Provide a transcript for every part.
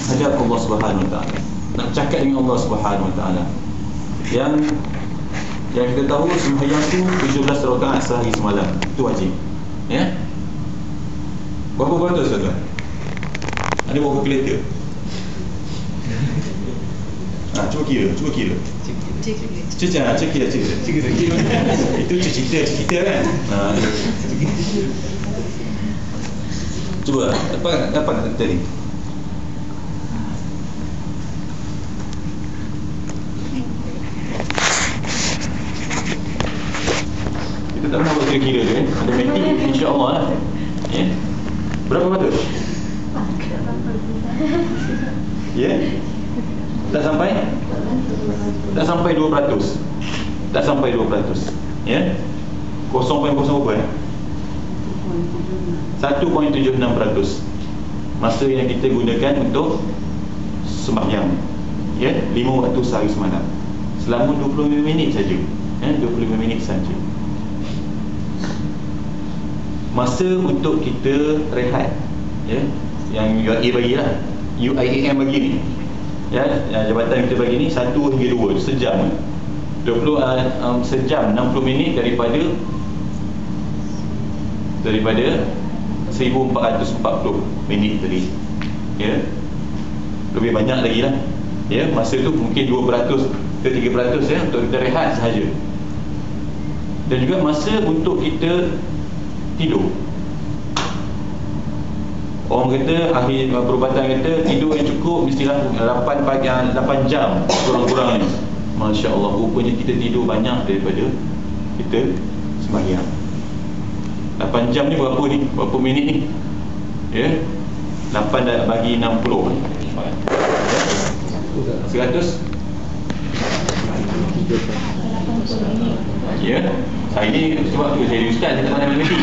hadap Allah Subhanahu Wa Taala, nak cakap dengan Allah Subhanahu Wa Taala. Yang kita tahu sembahyang tu 17 rakaat sehari semalam, itu wajib. Ya. Berapa beratus tuan-tuan? Ada berapa kalkulator? Cuba kira. Cekira. Itu cerita kan? Cuba, apa nak tadi? Kita tak pernah buat kira-kira tu kan? Ada meeting, insya-Allah lah. Ya. Berapa ratus? Ya? Tak sampai 2%. Tak sampai 2%. Ya? 0.0 berapa? 1.76% masa yang kita gunakan untuk sembahyang. Ya, 5 waktu sehari semalam. Selama 25 minit saja. Ya, 25 minit saja. Masa untuk kita rehat, ya, yang UIA bagilah, UIAM bagi ni, ya, jabatan kita bagi ni 1 hingga 2 sejam. 20 sejam 60 minit daripada 1440 minit tadi. Ya, lebih banyak lagi lah. Ya, masa tu mungkin 2% ke 3% ya, untuk kita rehat sahaja. Dan juga masa untuk kita tidur. Orang kata, ahli perubatan kata, tidur yang cukup mestilah 8 jam kurang-kurangnya. Masya Allah, rupanya kita tidur banyak daripada kita sembahyang. 8 jam ni berapa ni? Berapa minit ni? Ya, 8 dah bagi 60 100. Ya, saya ni sebab tu saya jadi ustaz, saya tak pandai matematik.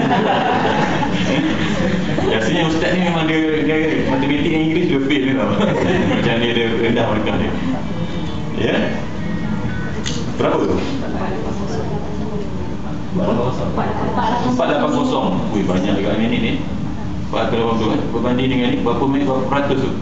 Biasanya ustaz ni memang dia matematik dan Inggeris dia fail ni tau. Macam ni dia rendah markah dia. Ya. Berapa tu? 480. Ui, banyak juga minit ni. 480 berbanding dengan ni berapa minit, berapa peratus tu?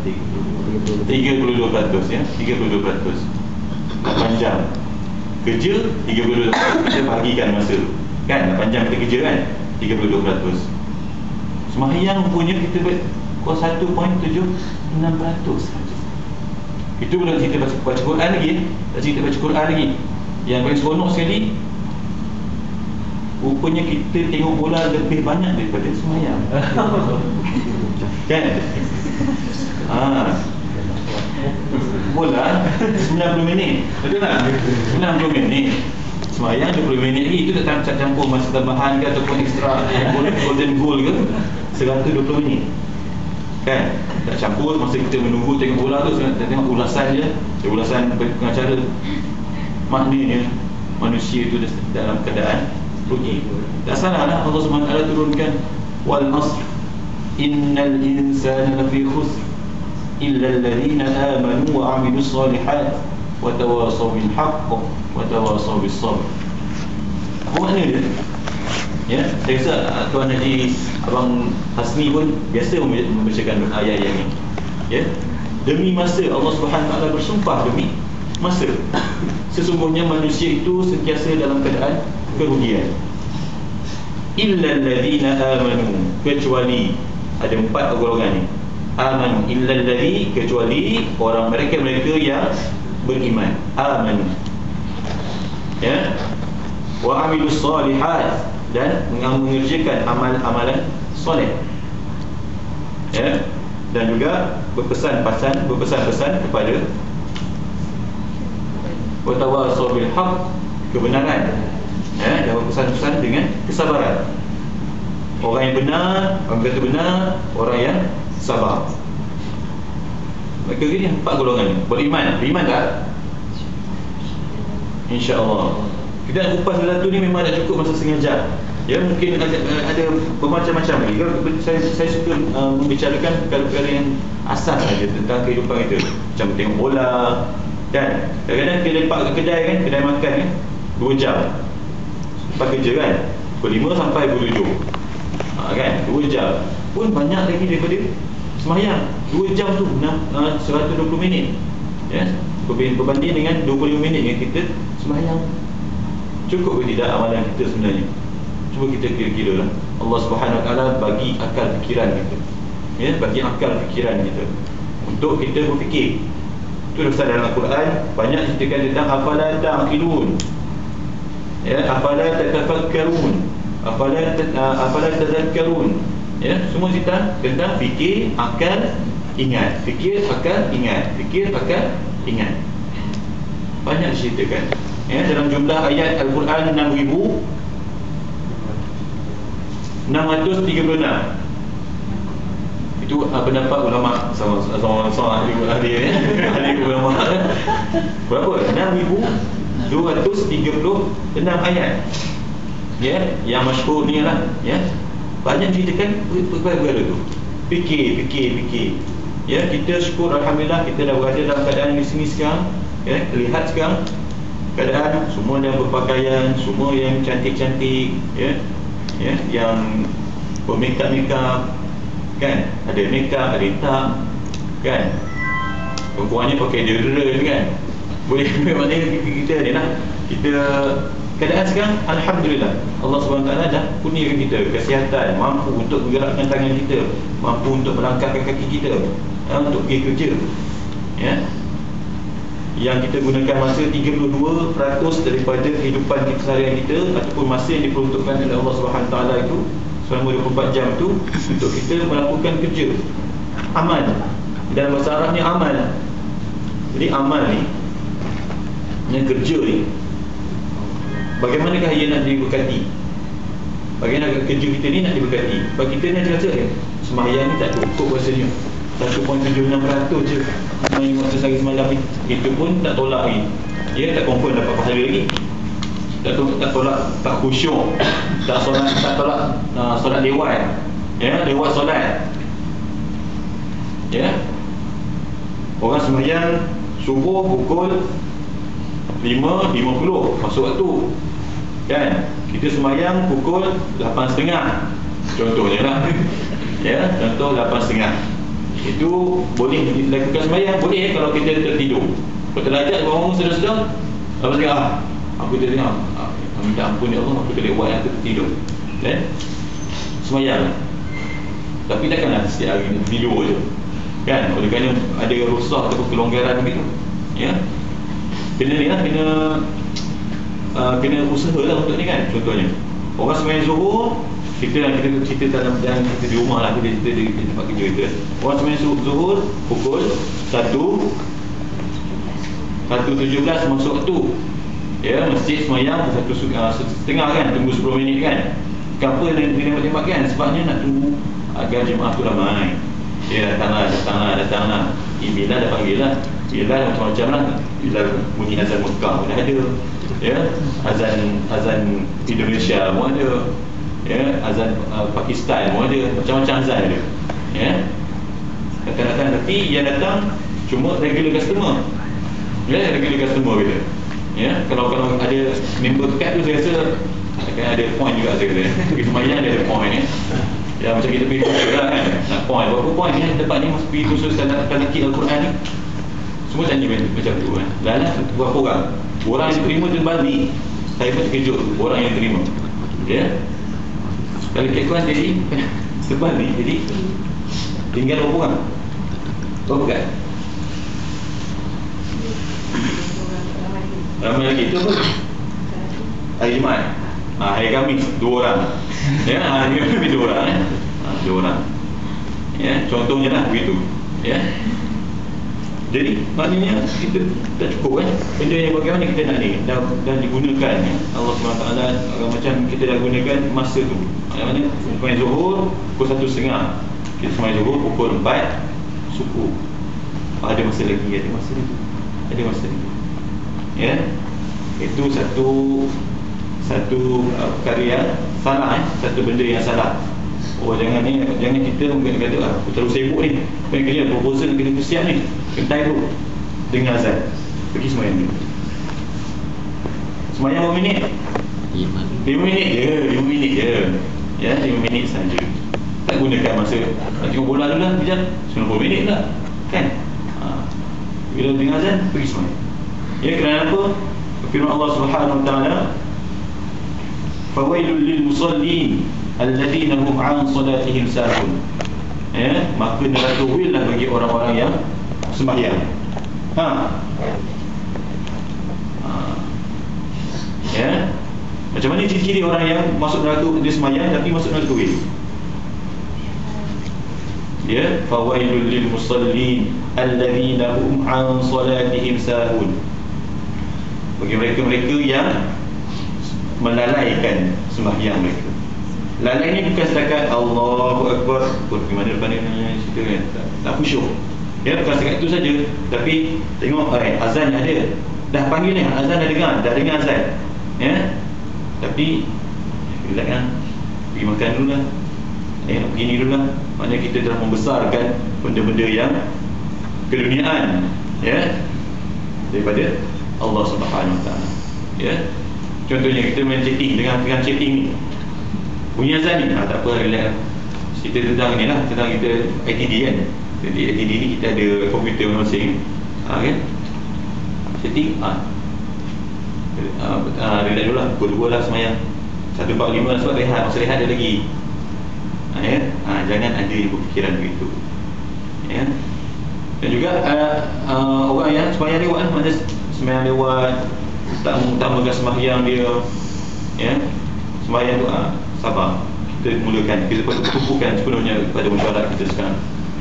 32% ya, 32%. 8 jam kerja, 32%. Kita bahagikan masa tu kan, 8 jam kita kerja kan, 32%. Sembahyang punya kita buat 1.76%. Itu belum kita baca Quran lagi. Tak cerita baca Quran lagi. Yang paling seronok sekali, rupanya kita tengok bola lebih banyak daripada sembahyang. Kan? Bola 90 minit. Betul tak? 90 minit. Sembahyang 20 minit lagi. Itu tak campur masa tambahan ke ataupun ekstra golden goal ke, 120 minit. Kan? Tak campur masa kita menunggu tengok bola tu, kita tengok ulasan je. Ulasan pengacara. Maknanya manusia itu dalam keadaan rugi. Tak salah lah Allah SWT turunkan wal asr innal insana lafi khusr illa alladhina amanu wa amilus solihat wa tawasaw bil haqq wa tawasaw bis sabr. Apa makna dia? Ya, saya rasa Tuan Haji Abang Hasmi pun biasa membacakan ayat yang ini. Ya, demi masa, Allah SWT bersumpah demi masa. Sesungguhnya manusia itu sentiasa dalam keadaan kerugian. Illa alladhina amanu, kecuali ada 4 golongan ni. Amanu, illa alladhi, kecuali orang mereka yang beriman. Amanu. Ya. Wa amilus solihat, dan mengerjakan amalan soleh. Ya. Dan juga berpesan-pesan kepada wa tawasaw bil haqq, kebenaran. Ya, dan berpesan-pesan dengan kesabaran. Orang yang benar, orang kata benar, orang yang sabar. Maka ini 4 golongan ni. Beriman tak? InsyaAllah. Kita nak kupas satu ni memang tak cukup masa setengah jam. Ya, mungkin ada bermacam-macam lagi. Saya suka membicarakan perkara-perkara yang asas saja tentang kehidupan kita. Macam tengok bola. Dan kadang-kadang kita lepak ke kedai kan, kedai makan kan, 2 jam lepas kerja kan, pukul 5 sampai pukul 7 kan, 2 jam pun banyak lagi daripada Semayang 2 jam tu 120 minit, ya, berbanding dengan 25 minit yang kita semayang. Cukup ke tidak amalan kita sebenarnya? Cuba kita kira-kira lah. Allah Subhanahu Wa Taala bagi akal fikiran kita, ya, bagi akal fikiran kita untuk kita berfikir. Itu dah dalam Al-Quran banyak ceritakan tentang afala ta'qilun, ya, afala tatafakkarun, afala tadhakkarun, ya, semua cerita tentang fikir, akal, ingat, fikir, akal, ingat, fikir, akal, ingat. Banyak diceritakan, ya, dalam jumlah ayat Al-Quran 6,636. Itu pendapat ulama sama ahli ulama. Berapa? 6,236 ayat, ya, yang masyhur ni lah, ya. Banyak ceritakan perkara tu. Fikir, ya. Kita syukur, alhamdulillah, kita dah berada dalam keadaan di sini sekarang, ya. Lihat sekarang keadaan semua yang berpakaian, semua yang cantik-cantik, ya, ya, yang bermakeup, kan, ada makeup, ada tak, kan, perempuannya pakai deodorant, kan, boleh. Maknanya kita ni lah, kita keadaan sekarang alhamdulillah Allah SWT dah kurniakan kita kesihatan, mampu untuk menggerakkan tangan kita, mampu untuk melangkahkan kaki kita, untuk pergi kerja, ya. Yang kita gunakan masa 32% daripada kehidupan kita seharian kita, ataupun masa yang diperuntukkan oleh Allah SWT itu selama 24 jam tu untuk kita melakukan kerja, amal. Dalam bahasa Arabnya amal. Jadi amal ni, yang kerja ni, bagaimanakah ia nak diberkati? Bagaimana kerja kita ni nak diberkati? Bagi kita ni ada rasa sembahyang ni tak cukup rasanya, 1.76% je sembahyang waktu sehari semalam ni. Itu pun tak tolak lagi, dia tak confirm dapat pahala lagi. Tak tolak, tak khusyuk, tak tolak solat lewat, ya, lewat solat, ya. Orang sembahyang subuh pukul 5.50 masuk waktu, kan. Kita sembahyang pukul 8.30 contohnya lah, ya, contoh 8.30. Itu boleh dilakukan sembahyang, boleh kalau kita tertidur. Kalau terlajak bangun sedar-sedar, apa cakap, aku tertidur, minta ampun ya Allah, aku terlewat, aku tertidur, kan, sembahyang. Tapi takkanlah setiap hari tidur je, kan, oleh kerana ada rusak ataupun kelonggaran begitu, ya. Kena ni lah, kena usaha lah untuk ni, kan. Contohnya orang sembahyang Zuhur, kita cerita dalam kita di rumah lah, kita di tempat kerja kita. Orang sembahyang Zuhur pukul 1.17 masuk waktu, ya, masjid sembahyang 1.30, kan, tunggu 10 minit, kan. Kenapa yang tembak-tembak, kan? Sebabnya nak tunggu agar jemaah tu ramai. Ya, datanglah. Bilal dah panggil lah, Bilal macam-macam lah. Bilal bunyi azan Mekah pun ada, ya, azan Indonesia pun ada, ya, azan Pakistan pun ada, macam-macam azan ada, ya. Datang, tapi yang datang cuma regular customer, ya, regular customer kita, ya. Kalau ada member kad tu, saya rasa akan ada point juga, saya kata. Pergi semayang dia ada point, ya. Ya, macam kita pergi khusus lah, kan, nak point. Berapa point ni tempat ni, mesti pergi khusus talaki Al-Quran ni. Semua tanya macam tu, kan. Lalah berapa orang? Orang yang terima terbalik. Saya pun terkejut orang yang terima, ya. Kalau kekuatan jadi terbalik, jadi tinggal berapa orang? Berapa kan? Ramai lagi. Itu apa? Hari Jumaat, hari Khamis 2 orang, ya, hari Khamis 2 orang, ya. 2 orang, ya, contohnya lah begitu, ya. Jadi maknanya kita tak cukup, kan. Benda yang bagaimana kita nak ni dan digunakan, ya. Allah SWT macam kita dah gunakan masa tu. Maknanya sembahyang Zuhur pukul 1.30, kita sembahyang Zuhur pukul 4 suku. Ada masa lagi, ada masa lagi, ya. Itu satu perkara yang salah, satu benda yang salah. Oh, jangan kita mungkin kata, aku terlalu sibuk ni, pengen kerja proposal, kena persiap ni, kentai tu dengan azan, pergi sembahyang ni. Sembahyang berapa minit? 5 minit je, ya, 5 minit saja, Tak gunakan masa nak tengok bola dulu lah sekejap, 90 minit lah kan. Bila dengar azan pergi sembahyang. Ya, kerana apa? Firman Allah Subhanahu Wa Taala, fawailul lil musallin alladzina hum an salatihim sahun. Ya, maka neraka wil lah bagi orang-orang yang sembahyang. Ya, macam mana ciri-ciri orang yang masuk neraka dia sembahyang tapi masuk neraka wil? Ya, fawailul lil musallin alladzina hum an salatihim sahun. Bagi mereka-mereka yang melalaikan sembahyang mereka. Lalai ni bukan setakat Allahu Akbar, bagaimana depan ni cerita kan, tak khusyuk. Ya, bukan setakat itu saja. Tapi tengok azan ada, dah panggil ni, azan dah dengar azan. Ya, tapi relax kan, pergi makan dulu lah, nak begini dulu lah. Maknanya kita telah membesarkan benda-benda yang keduniaan, ya, daripada Allah Subhanahu Wa Taala. Ya, contohnya kita main chatting dengan chatting ni, bunyi azan ni, tak apa, relax. Cerita tentang ni lah, tentang kita ITD kan. Jadi ITD ni kita ada komputer masing-masing, kan, chatting, relax dulu lah, pukul 2 lah semayang 1.45 sebab rehat, masa rehat ada lagi. Ya, jangan ada berfikiran begitu. Ya. Dan juga orang yang sembahyang lewat, macam sembahyang lewat, tak mengutamakan sembahyang dia. Ya, sembahyang tu sabar. Kita mulakan, kita tumpukan sepenuhnya kepada musyawarah kita sekarang.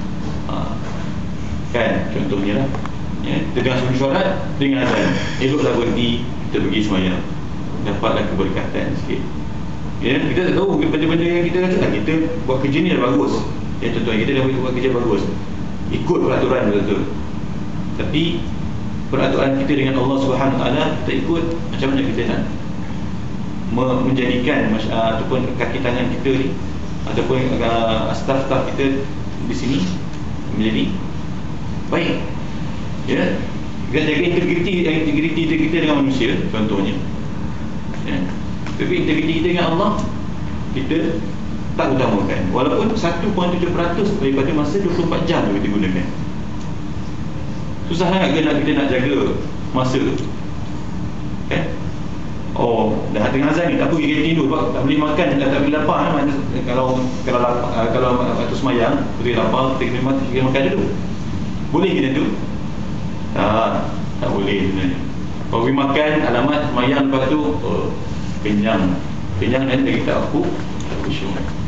Kan, contohnya lah. Ya, kita dengar musyawarah dengan azan, eloklah berhenti, kita pergi sembahyang, dapatlah keberkatan sikit. Ya, kita tak tahu benda-benda yang kita rasa kita buat kerja ni dah bagus. Ya, contohnya kita dah buat kerja bagus, ikut peraturan betul. Tapi peraturan kita dengan Allah Subhanahu Wa Taala kita ikut, macam mana kita nak menjadikan ataupun kaki tangan kita ni ataupun staf-staf kita di sini menjadi baik. Ya, kita jaga integriti kita dengan manusia contohnya. Ya. Tapi integriti kita dengan Allah kita tak utamakan, walaupun 1.7% daripada masa 24 jam tu kita gunakan. Susah sangat kita nak jaga masa. Dah tengah azan ni, tak apa, kita tidur sebab tak boleh makan, tak boleh lapar. Kalau waktu semayang boleh lapar, kita makan dulu. Boleh kita tu? Tak boleh sebenarnya. Kalau pergi makan, alamat semayang, lepas tu kenyang dan dia kata aku khusyuk.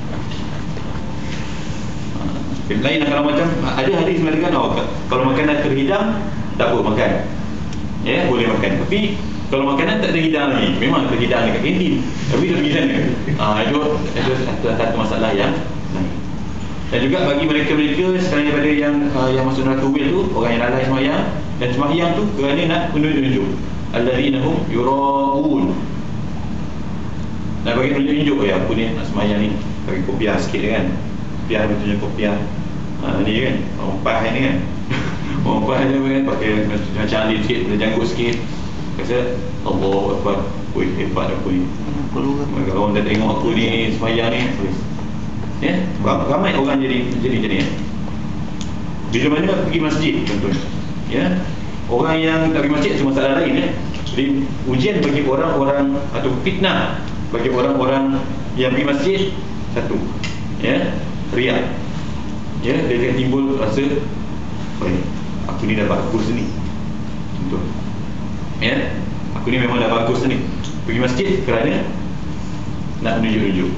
Lain kalau macam ada hadis mengatakan kalau makanan terhidang tak apa makan, ya, boleh makan. Tapi kalau makanan tak terhidang lagi, memang terhidang dekat kantin tapi terhidang itu satu masalah yang lain. Dan juga bagi mereka-mereka sekarang daripada yang masuk neraka wil tu, orang yang lalai sembahyang, dan sembahyang tu kerana nak menunjuk alladzina hum yura'un. Nak bagi tunjuk ya, aku ni nak sembahyang ni, bagi kopiah sikit kan. Kopiah betulnya kopiah ni kan, orang pah ni kan. Orang pah dia kan pakai macam alit sikit, janggut sikit. Kata Allahu Akbar, wih hebat aku ni. Kalau orang dah tengok aku ni sembahyang ni, ya, ramai orang jadi ya. Bila mana pergi masjid contohnya, ya, orang yang tak pergi masjid itu masalah lain, ya. Jadi ujian bagi orang-orang atau fitnah bagi orang-orang yang pergi masjid, satu, ya, riak. Ya, dia akan timbul rasa, aku ni dah bagus ni, contoh. Ya, aku ni memang dah bagus ni, pergi masjid kerana nak menunjuk-nunjuk.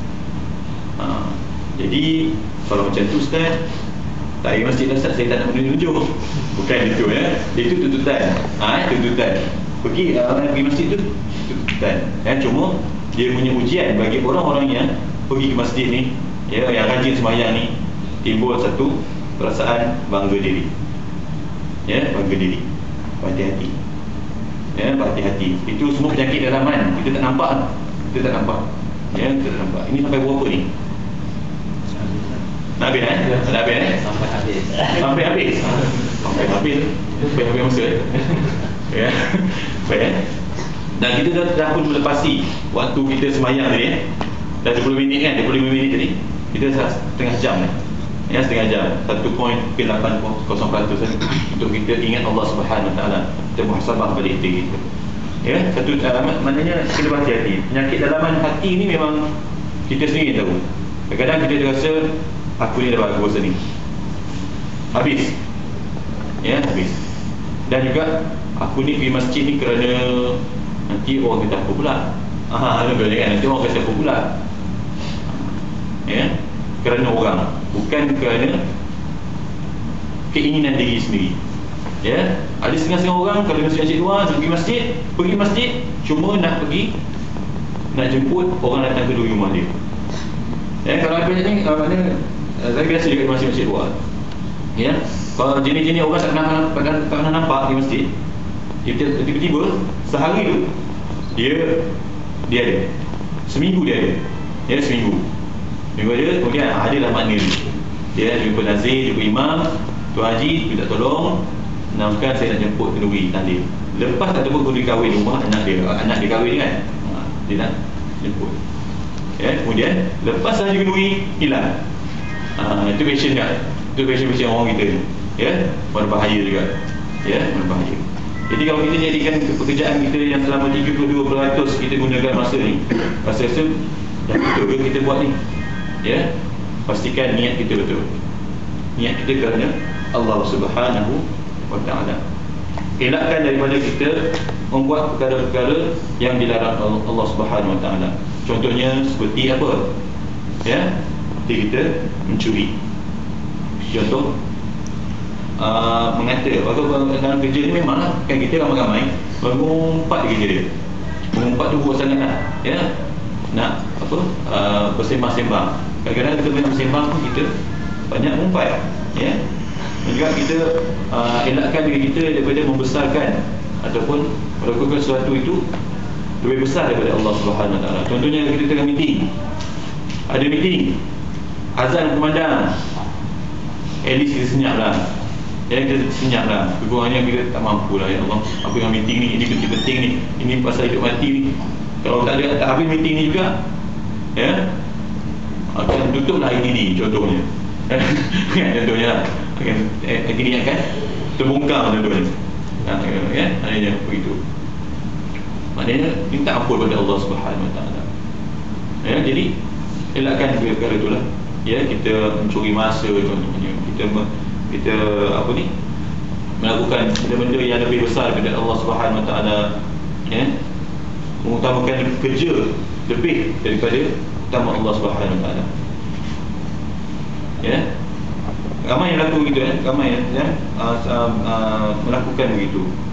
Jadi kalau macam tu Ustaz, tak pergi masjid dah Ustaz, saya tak nak menunjuk. Bukan itu, ya. Itu tuntutan. Tuntutan. Pergi masjid tu tuntutan. Ya, cuma dia punya ujian bagi orang-orang yang pergi ke masjid ni, ya, yang rajin sembahyang ni, timbul satu perasaan bangga diri. Ya, bangga diri. Hati-hati. Ya, berhati-hati. Itu semua penyakit dalaman. Kita tak nampak. Ya, kita tak nampak. Ini sampai berapa ni? Nak habis Nak habis Sampai habis. Sampai habis masa. Ya. Baik. Dan kita dah pun melepasi waktu kita semayang tadi, dah 20 minit kan, 25 minit tadi. kita setengah jam ya, setengah jam 1.80% untuk kita ingat Allah Subhanahu Wa Taala, kita muhasabah balik diri kita. Ya, satu maknanya kita berhati-hati. Penyakit dalaman hati ni memang kita sendiri tahu. Kadang-kadang kita rasa aku ni dah bagus ni, habis. Ya, habis. Dan juga aku ni pergi masjid ni kerana nanti orang kata apa pula. Nanti orang kata apa pula. Ya, kerana orang, bukan kerana keinginan diri sendiri. Ya, ada setengah-setengah orang kalau masjid luar nak pergi masjid cuma nak jemput orang datang ke rumah dia. Ya, kalau apa ni maknanya saya biasa juga di masjid luar. Ya, kalau jenis-jenis orang tak pernah nampak di masjid, tiba-tiba sehari tu dia ada, seminggu dia ada. Ya, seminggu dia, kemudian adalah makna dia jumpa nazir, jumpa imam, tu haji minta tolong, namkan saya nak jemput kenduri tadi. Lepas tak tahu kenduri kahwin rumah anak dia kahwin kan, dia nak jemput. Ya, kemudian lepas sahaja kenduri hilang. Itu fashion kan, itu fashion orang kita ni. Ya, berbahaya juga. Ya, berbahaya. Jadi kalau kita jadikan pekerjaan kita yang selama 32% kita gunakan masa ni, rasa-rasa dah betul ke kita buat ni? Ya, pastikan niat kita betul. Niat kita kerana Allah Subhanahu Wa Taala. Elakkan daripada kita membuat perkara-perkara yang dilarang Allah Subhanahu Wa Taala. Contohnya seperti apa? Ya, seperti kita mencuri. Contoh mengata. Waktu dalam kerja ni memanglah kan kita ramai-ramai mengumpat kerja dia. Mengumpat tu buat sangat lah. Ya, nak apa? Bersembang-sembang. Kadang-kadang kita banyak bersembang pun kita banyak mengumpat. Ya, dan juga kita elakkan diri kita daripada membesarkan ataupun melakukan sesuatu itu lebih besar daripada Allah Subhanahu Wa Taala. Contohnya kita tengah meeting, ada meeting, azan kumandang, at least kita senyap lah. Ya, kita senyap lah. Kekurangannya kita tak mampu lah. Ya Allah, aku yang meeting ni, ini penting-penting ni, ini pasal hidup mati ni. Kalau tak habis meeting ni juga, ya, akan tutuplah ITD contohnya. Contohnya lah, ITD akan terbongkar contohnya. Ya, maknanya begitu. Maknanya minta ampun pada Allah Subhanahu Wa Taala. Ya, jadi elakkan perkara itulah. Ya, kita mencuri masa contohnya. Kita apa ni? Melakukan benda-benda yang lebih besar daripada Allah Subhanahu Wa Taala. Ya, mengutamakan kerja lebih daripada utama Allah Subhanahu Wa Taala. Ya, ramai yang berlaku begitu, ramai yang melakukan begitu.